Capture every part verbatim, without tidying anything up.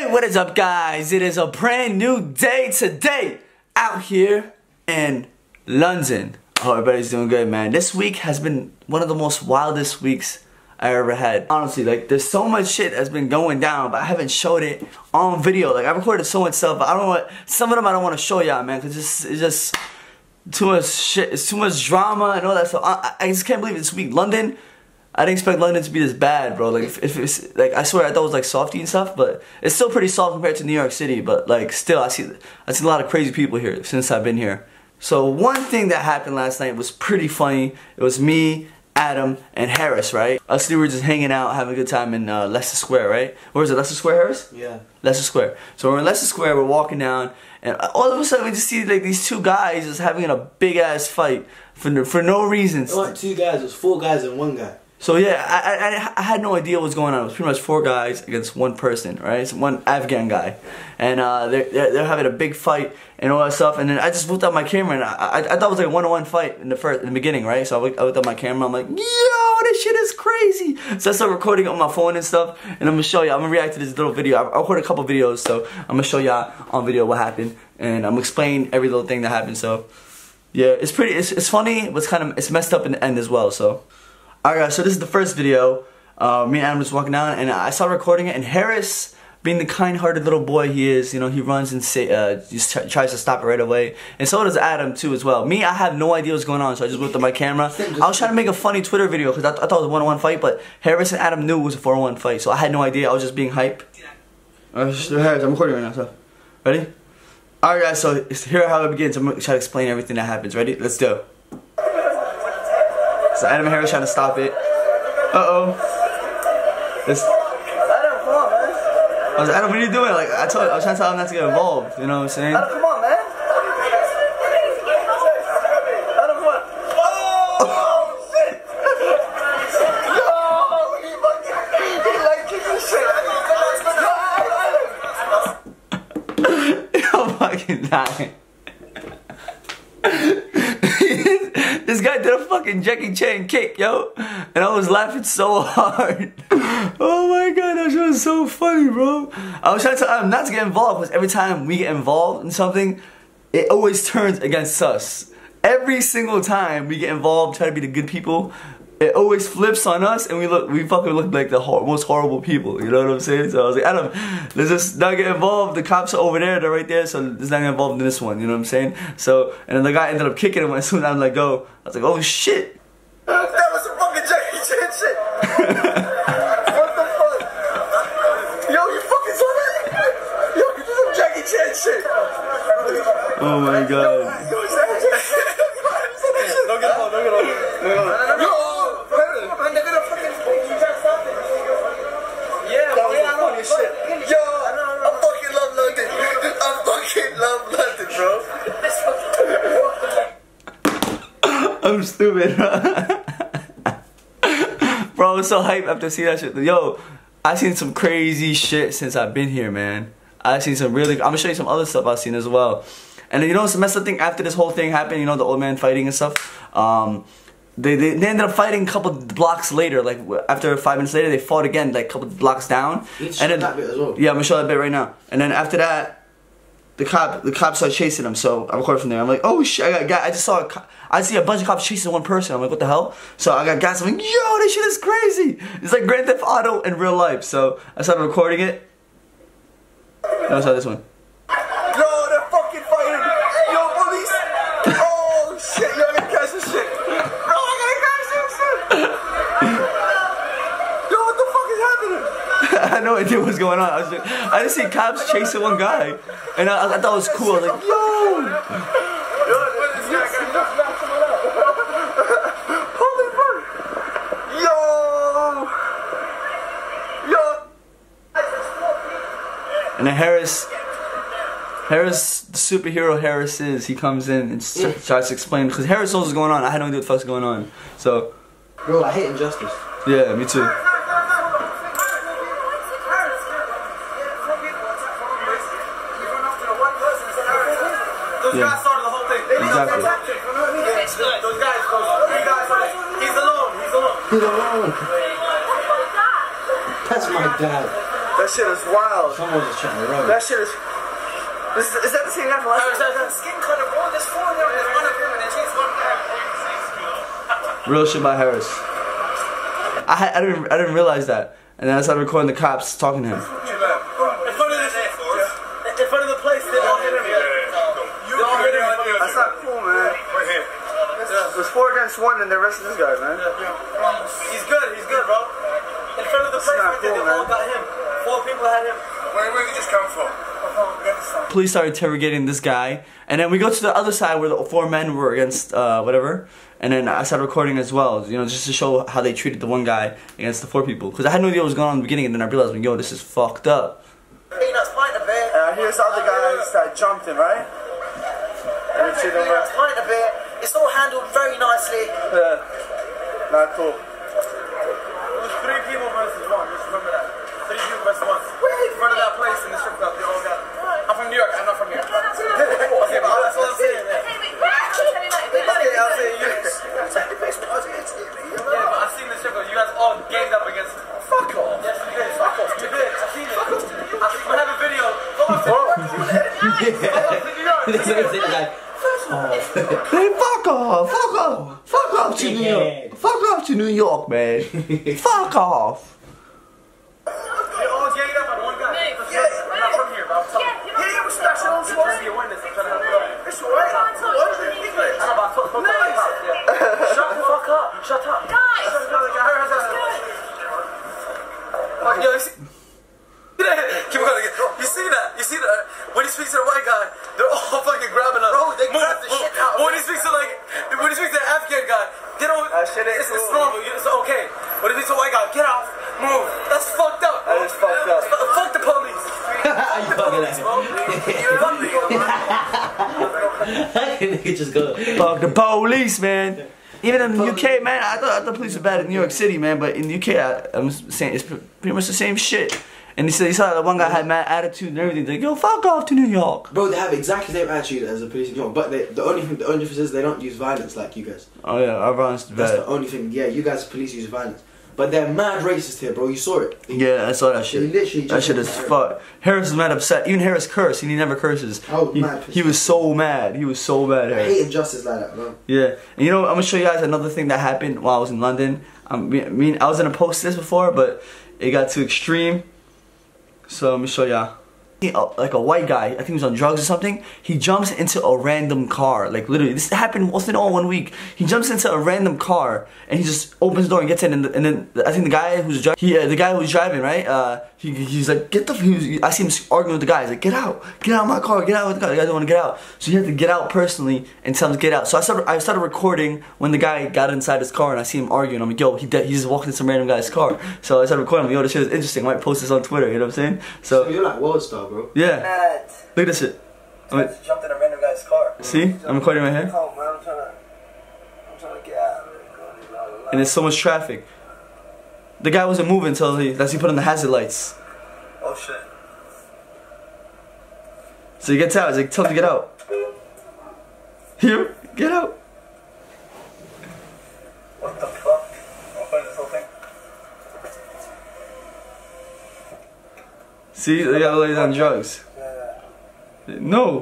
What is up, guys? It is a brand new day today out here in London. I hope everybody's doing good, man. This week has been one of the most wildest weeks I ever had. Honestly, like, there's so much shit that's been going down, but I haven't showed it on video. Like, I recorded so much stuff, but I don't know what, some of them I don't want to show y'all, man, because it's, it's just too much shit. It's too much drama and all that stuff. I, I just can't believe it. This week, London, I didn't expect London to be this bad, bro. Like, if, if it's, like, I swear I thought it was like softy and stuff, but it's still pretty soft compared to New York City. But like, still, I see, I see a lot of crazy people here since I've been here. So one thing that happened last night was pretty funny. It was me, Adam, and Harris, right? Us three were just hanging out, having a good time in uh, Leicester Square, right? Where is it, Leicester Square, Harris? Yeah. Leicester Square. So we're in Leicester Square, we're walking down, and all of a sudden we just see like these two guys just having a big ass fight for no, for no reason. It wasn't two guys, it was four guys and one guy. So yeah, I, I, I had no idea what was going on. It was pretty much four guys against one person, right? It's one Afghan guy. And uh, they're, they're, they're having a big fight and all that stuff. And then I just whipped out my camera, and I, I, I thought it was like a one-on-one fight in the first, in the beginning, right? So I whipped, I whipped out my camera, I'm like, yo, this shit is crazy. So I started recording it on my phone and stuff, and I'm gonna show y'all, I'm gonna react to this little video. I, I recorded a couple videos, so I'm gonna show y'all on video what happened. And I'm gonna explain every little thing that happened, so. Yeah, it's pretty, it's, it's funny, but it's kind of, it's messed up in the end as well, so. Alright guys, so this is the first video. Uh, me and Adam was walking down, and I started recording it, and Harris, being the kind-hearted little boy he is, you know, he runs and say, uh, just tries to stop it right away. And so does Adam too as well. Me, I have no idea what's going on, so I just whipped up my camera. I was trying to make a funny Twitter video because I, th I thought it was a one-on-one fight, but Harris and Adam knew it was a four on one fight, so I had no idea. I was just being hype. Uh, Harris, I'm recording right now, so. Ready? Alright guys, so here how it begins. I'm gonna try to explain everything that happens. Ready? Let's do. So Adam and Harris trying to stop it. Uh-oh. This. Adam, come on, man. I was like, Adam, what are you doing? Like, I told, I was trying to tell him not to get involved. You know what I'm saying? Adam, come on, man. Adam, come on. Oh, shit. Yo, he fucking, he like kicking shit. Yo, Adam. I'm fucking dying. This guy did a fucking Jackie Chan kick, yo, and I was laughing so hard. Oh my god, that shit was so funny, bro. I was trying to tell him not to get involved, because every time we get involved in something, it always turns against us. Every single time we get involved, try to be the good people, it always flips on us, and we look, we fucking look like the hor most horrible people. You know what I'm saying? So I was like, Adam, let's just not get involved. The cops are over there, they're right there, so let's not get involved in this one. You know what I'm saying? So, and then the guy ended up kicking him as soon as I let go. I was like, oh shit. That was some fucking Jackie Chan shit. What the fuck? Yo, you fucking saw that? Yo, you did some Jackie Chan shit. Oh my god. Yo, is that Jackie Chan? Don't get involved, don't get involved. Yo. I'm stupid, bro. I was so hyped after seeing that shit. Yo, I seen some crazy shit since I've been here, man. I seen some really. I'm gonna show you some other stuff I've seen as well. And you know, it's the messed up thing. After this whole thing happened, you know, the old man fighting and stuff. Um, they, they they ended up fighting a couple blocks later. Like after five minutes later, they fought again, like a couple blocks down. You and then that bit as well. Yeah, I'm gonna show that bit right now. And then after that. The cop, the cops started chasing him, so I recorded from there. I'm like, oh shit! I got, got I just saw, a cop, I see a bunch of cops chasing one person. I'm like, what the hell? So I got gas. I'm like, yo, this shit is crazy. It's like Grand Theft Auto in real life. So I started recording it. And I saw this one. Yo, they're fucking fighting. Yo, police. Oh shit! Yo, I gotta catch this shit. Bro, I gotta catch this shit. Yo, what the fuck is happening? I had no idea what was going on. I was, just, I just see cops chasing one guy, and I, I thought it was cool. I was like, yo. Holy fuck. Yo. Yo. And then Harris, Harris, the superhero Harris is, he comes in and tries to explain, because Harris knows what's going on. I had no idea what the fuck's going on. So. Bro, I hate injustice. Yeah, me too. Those Yeah. guys started the whole thing. Exactly. Those guys, three guys, he's alone, he's alone. He's alone. That's my dad. That That shit is wild. Someone just trying to run. That shit is. Is, is that the same guy from last time? Skin color, bro. There's four of them. There's one of him and then she's one guy. Real shit by Harris. I had, I didn't I didn't realize that, and then I started recording the cops talking to him. In front of the, in front of the place, they all hit him. They all hit him. That's not cool, man. There's four against one and the rest of this guy, man. He's good. He's good, bro. In front of the place, not they cool, all man. got him. Four people had him. Where where did you just come from? Police started interrogating this guy, and then we go to the other side where the four men were against uh, whatever, and then I started recording as well, you know, just to show how they treated the one guy against the four people, because I had no idea what was going on in the beginning, and then I realized, yo, this is fucked up. Peanuts pint a bit. Uh, here's the other guys that jumped him, right? And it's Peanuts pint a bit. It's all handled very nicely. Yeah. Not cool. It was three people versus one. Just remember that. Three people versus one. In front of that place in the strip club, they all got. I'm from New York. I'm not from here. Okay, but that's what I'm saying. Yeah. Okay, I'll say you. Yeah, but I've seen the strip club. You guys all ganged up against. Fuck off. Yes, you did. Fuck off. You did. I've seen it. Fuck off. I have a video. Go on to New York. Hey, fuck off, fuck off, fuck off to New York, fuck off to New York, man, fuck off. They all ganged up on one guy. I'm not from here, but I'm telling you. Yeah, you were special. Just be a witness. I'm trying to help you out. It's alright. I know, but talk, talk, talk, talk, yeah. Shut the fuck up. Shut up. Guys! Yo, you see, keep going. You see that? You see that? When he speaks to the white guy, they're all fucking grabbing us. Bro, they move, grab the move. shit out of When he speaks to like, when he speaks to the Afghan guy, they don't. That shit ain't it's, it's cool. normal. It's okay. When he speaks to the white guy, get off, move. That's fucked up. That is fucked up. Fuck, fuck the police. You fucking like just go. Fuck the police, man. Even in the U K, man, I thought, I thought the police were bad in New York City, man, but in the U K, I, I'm saying it's pretty much the same shit. And he said, he saw that one guy had mad attitude and everything. They're like, yo, fuck off to New York. Bro, they have exactly the same attitude as the police in New York, but they, the only thing, the only difference is they don't use violence like you guys. Oh yeah, our violence is That's bad. the only thing. Yeah, you guys police use violence, but they're mad racist here, bro. You saw it. Yeah, I saw that shit. They literally That just shit is fuck. Harris is mad upset. Even Harris cursed. He never curses. I was he, mad pissed he was so mad. He was so mad. I Harris. hate injustice like that, bro. Yeah, and you know, I'm gonna show you guys another thing that happened while I was in London. I mean, I was gonna post this before, but it got too extreme. So let me show y'all. Like a white guy, I think he was on drugs or something. He jumps into a random car, like literally. This happened within all one week. He jumps into a random car and he just opens the door and gets in. And, the, and then I think the guy who's driving, he, uh, the guy who's driving, right? Uh, he, he's like, get the. He was, I see him arguing with the guy. He's like, get out, get out of my car, get out with the guy. The guy don't want to get out, so he had to get out personally and tell him to get out. So I started, I started recording when the guy got inside his car and I see him arguing. I'm like, yo, he he just walked in some random guy's car. So I started recording. I'm like, yo, this shit is interesting. I might post this on Twitter. You know what I'm saying? So, So you're like world star, bro. yeah. Look at this shit. I'm like, Jumped in a random guy's car. see? I'm recording right here. Oh, man, I'm trying to, I'm trying to get out of it. And there's so much traffic. The guy wasn't moving until he, that's he put on the hazard lights. Oh shit. So he gets out. He's like, tell him to get out. Here, get out. What the fuck? I'll find this whole thing. See, the guy lays on drugs. No.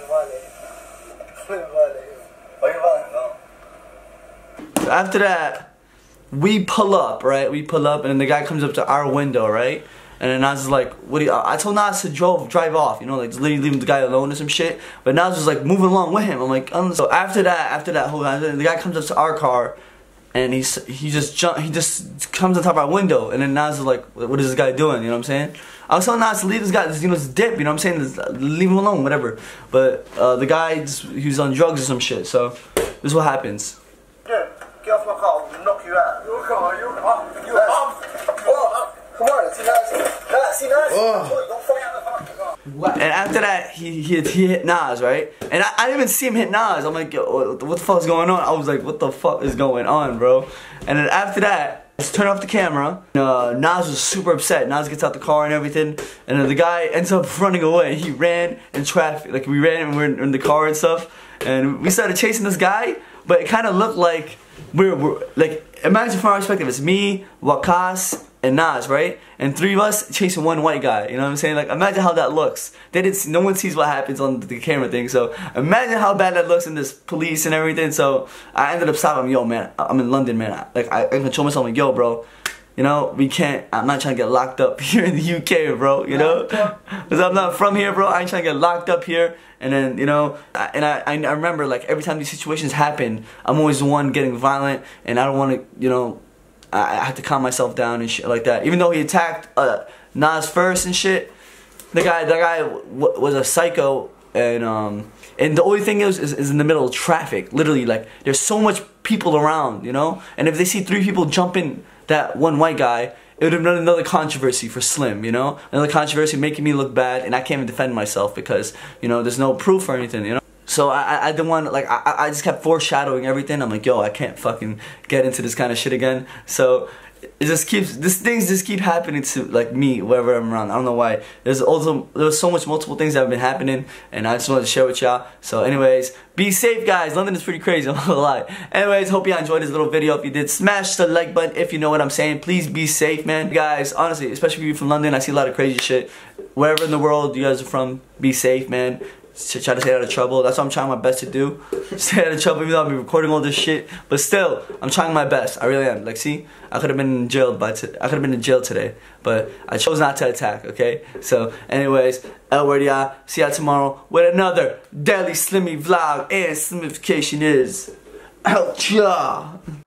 After that, we pull up, right? We pull up, and then the guy comes up to our window, right? And then Nas is like, "What do you?" I told Nas to drove, drive off, you know, like just leave, leave the guy alone or some shit. But Nas was like moving along with him. I'm like, um, so after that, after that whole, the guy comes up to our car, and he's he just jump, he just comes on top of our window, and then Nas is like, "What is this guy doing?" You know what I'm saying? I was telling Nas to leave this guy, you know, this dip. You know what I'm saying? Just leave him alone, whatever. But uh, the guy, just, he was on drugs or some shit. So this is what happens. Yeah, get off my car, I'll knock you out. Your car, your car, your arm. Oh, come on, see Nas. Nas, see Nas. Oh. Don't fuck out the car. And after that, he, he, he hit Nas, right? And I, I didn't even see him hit Nas. I'm like, yo, what the fuck is going on? I was like, what the fuck is going on, bro? And then after that, let's turn off the camera. Uh, Nas was super upset. Nas gets out the car and everything. And then the guy ends up running away. He ran in traffic. Like, we ran and we were in the car and stuff. And we started chasing this guy. But it kind of looked like we're, we're, like, imagine from our perspective, it's me, Wakas, and Nas, right? And three of us chasing one white guy. You know what I'm saying? Like, imagine how that looks. They didn't see, no one sees what happens on the camera thing. So imagine how bad that looks in this police and everything. So I ended up stopping him. Yo, man, I'm in London, man. Like, I, I control myself. Like, yo, bro. You know, we can't, I'm not trying to get locked up here in the U K, bro, you know? Because I'm not from here, bro. I ain't trying to get locked up here. And then, you know, I, and I, I remember, like, every time these situations happen, I'm always the one getting violent. And I don't want to, you know, I, I have to calm myself down and shit like that. Even though he attacked uh, Nas first and shit, the guy, the guy w was a psycho. And, um, and the only thing is, is, is in the middle of traffic. Literally, like, there's so much people around, you know? And if they see three people jumping that one white guy, it would have been another controversy for Slim, you know? Another controversy making me look bad, and I can't even defend myself because, you know, there's no proof or anything, you know? So I, I didn't want to, like, I, I just kept foreshadowing everything. I'm like, yo, I can't fucking get into this kind of shit again. So it just keeps, these things just keep happening to, like, me, wherever I'm around. I don't know why. There's also, there's so much multiple things that have been happening, and I just wanted to share with y'all. So anyways, be safe, guys. London is pretty crazy, I'm not gonna lie. Anyways, hope y'all enjoyed this little video. If you did, smash the like button if you know what I'm saying. Please be safe, man. Guys, honestly, especially if you're from London, I see a lot of crazy shit. Wherever in the world you guys are from, be safe, man. Try to stay out of trouble. That's what I'm trying my best to do. Stay out of trouble, even though I'll be recording all this shit. But still, I'm trying my best. I really am. Like, see, I could have been in jail by t I could have been in jail today, but I chose not to attack. Okay. So, anyways, L word, y'all. See y'all tomorrow with another daily Slimmy vlog. And Slimification is out, y'all.